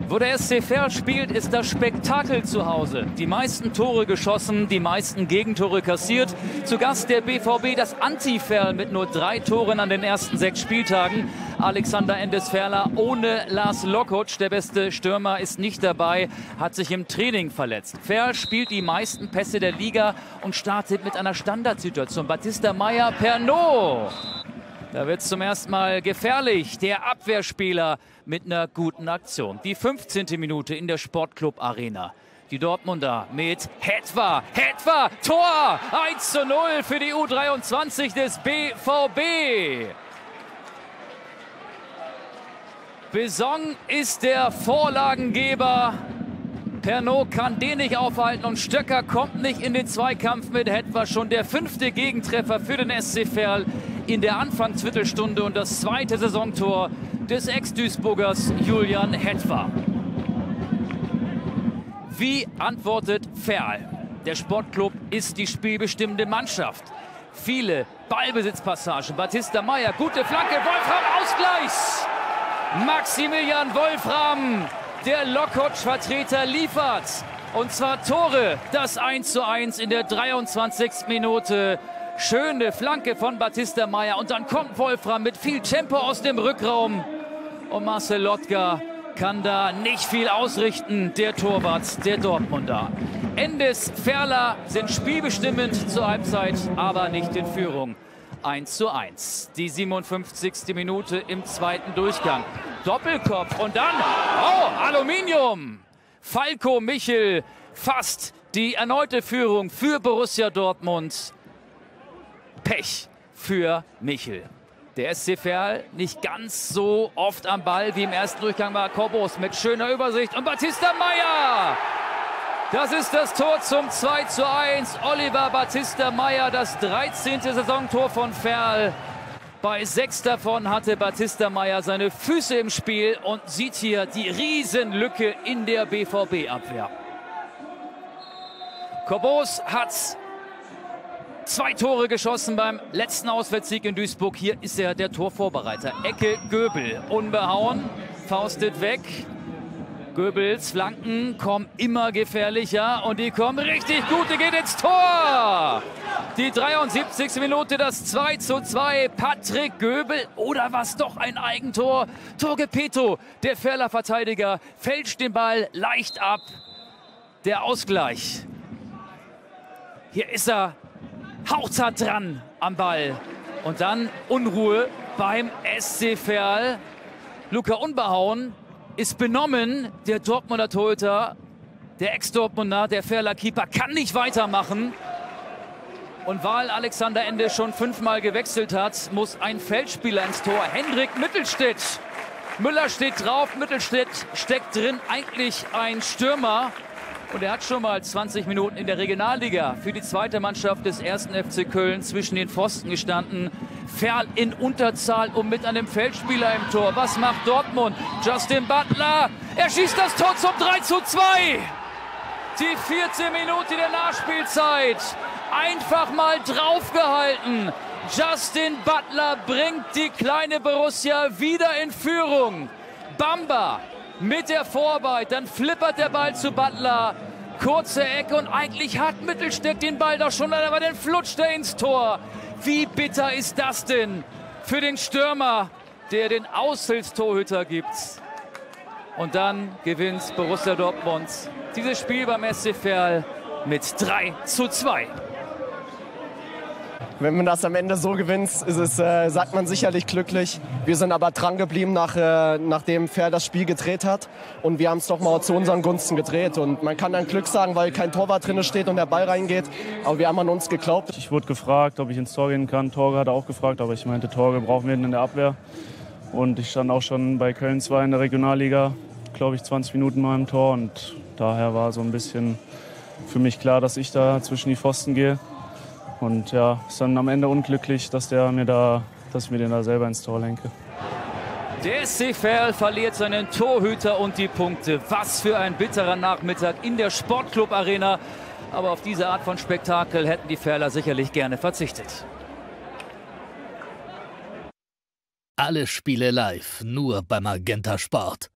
Wo der SC Verl spielt, ist das Spektakel zu Hause. Die meisten Tore geschossen, die meisten Gegentore kassiert. Zu Gast der BVB, das Anti-Verl mit nur 3 Toren an den ersten 6 Spieltagen. Alexander Endesferler ohne Lars Lockutsch. Der beste Stürmer ist nicht dabei, hat sich im Training verletzt. Verl spielt die meisten Pässe der Liga und startet mit einer Standardsituation. Batista Meyer, Pernod. Da wird es zum ersten Mal gefährlich. Der Abwehrspieler mit einer guten Aktion. Die 15. Minute in der Sportclub Arena. Die Dortmunder mit Hetwa. Hetwa, Tor! 1:0 für die U23 des BVB. Besong ist der Vorlagengeber. Pernod kann den nicht aufhalten und Stöcker kommt nicht in den Zweikampf mit Hetwa. Schon der 5. Gegentreffer für den SC Verl in der Anfangsviertelstunde und das 2. Saisontor des Ex-Duisburgers Julian Hetwa. Wie antwortet Verl? Der Sportclub ist die spielbestimmende Mannschaft. Viele Ballbesitzpassagen. Batista Meyer, gute Flanke, Wolfram, Ausgleich! Maximilian Wolfram, der Lockutsch-Vertreter, liefert. Und zwar Tore, das 1:1 in der 23. Minute. Schöne Flanke von Batista Meyer und dann kommt Wolfram mit viel Tempo aus dem Rückraum. Und Marcel Lotka kann da nicht viel ausrichten, der Torwart der Dortmunder. Endesferler sind spielbestimmend zur Halbzeit, aber nicht in Führung. 1:1. Die 57. Minute im zweiten Durchgang. Doppelkopf und dann, oh, Aluminium. Falco Michel fast die erneute Führung für Borussia Dortmund. Pech für Michel. Der SC Verl nicht ganz so oft am Ball wie im ersten Durchgang war Corbos mit schöner Übersicht und Batista Meyer. Das ist das Tor zum 2:1. Oliver Batista Meyer, das 13. Saisontor von Verl. Bei 6 davon hatte Batista Meyer seine Füße im Spiel und sieht hier die Riesenlücke in der BVB-Abwehr. Corbos hat 2 Tore geschossen beim letzten Auswärtssieg in Duisburg. Hier ist er der Torvorbereiter. Ecke Göbel, unbehauen, faustet weg. Göbels Flanken kommen immer gefährlicher und die kommen richtig gut, die geht ins Tor. Die 73. Minute, das 2:2. Patrick Göbel oder was, doch ein Eigentor. Torge Peto, der Verler Verteidiger, fälscht den Ball leicht ab. Der Ausgleich. Hier ist er hauchzart dran am Ball. Und dann Unruhe beim SC Verl. Luca Unbehauen ist benommen. Der Dortmunder Torhüter, der Ex-Dortmunder, der Verler Keeper, kann nicht weitermachen. Und weil Alexander Ende schon 5-mal gewechselt hat, muss ein Feldspieler ins Tor. Hendrik Mittelstädt. Müller steht drauf, Mittelstädt steckt drin. Eigentlich ein Stürmer. Und er hat schon mal 20 Minuten in der Regionalliga für die zweite Mannschaft des 1. FC Köln zwischen den Pfosten gestanden. Verl in Unterzahl und mit einem Feldspieler im Tor. Was macht Dortmund? Justin Butler, er schießt das Tor zum 3:2. Die 14. Minute der Nachspielzeit. Einfach mal draufgehalten. Justin Butler bringt die kleine Borussia wieder in Führung. Bamba mit der Vorarbeit, dann flippert der Ball zu Butler. Kurze Ecke und eigentlich hat Mittelstädt den Ball doch schon, aber dann flutscht er ins Tor. Wie bitter ist das denn für den Stürmer, der den Aushilfstorhüter gibt? Und dann gewinnt Borussia Dortmund dieses Spiel beim SC Verl mit 3:2. Wenn man das am Ende so gewinnt, sagt man sicherlich glücklich. Wir sind aber dran geblieben, nachdem Verl das Spiel gedreht hat. Und wir haben es doch mal zu unseren Gunsten gedreht. Und man kann dann Glück sagen, weil kein Torwart drin steht und der Ball reingeht. Aber wir haben an uns geglaubt. Ich wurde gefragt, ob ich ins Tor gehen kann. Torge hat auch gefragt, aber ich meinte, Torge brauchen wir in der Abwehr. Und ich stand auch schon bei Köln 2 in der Regionalliga, glaube ich, 20 Minuten mal im Tor. Und daher war so ein bisschen für mich klar, dass ich da zwischen die Pfosten gehe. Und ja, ist dann am Ende unglücklich, dass ich mir den da selber ins Tor lenke. Der SC Verl verliert seinen Torhüter und die Punkte. Was für ein bitterer Nachmittag in der Sportclub Arena. Aber auf diese Art von Spektakel hätten die Verler sicherlich gerne verzichtet. Alle Spiele live, nur bei Magenta Sport.